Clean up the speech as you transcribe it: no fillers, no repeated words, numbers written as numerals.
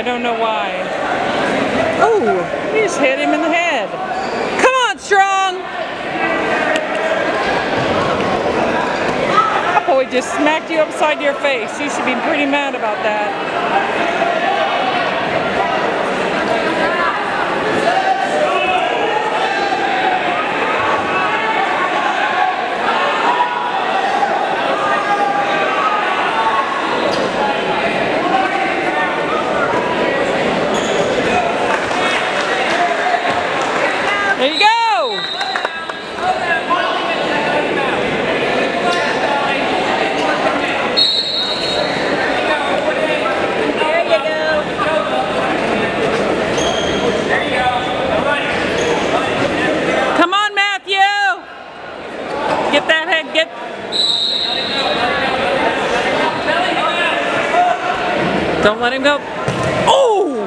I don't know why. Oh, he just hit him in the head. Come on, Strong! Oh, he just smacked you upside your face. You should be pretty mad about that. There you go! Come on, Matthew! Get that head, get... Don't let him go. Oh!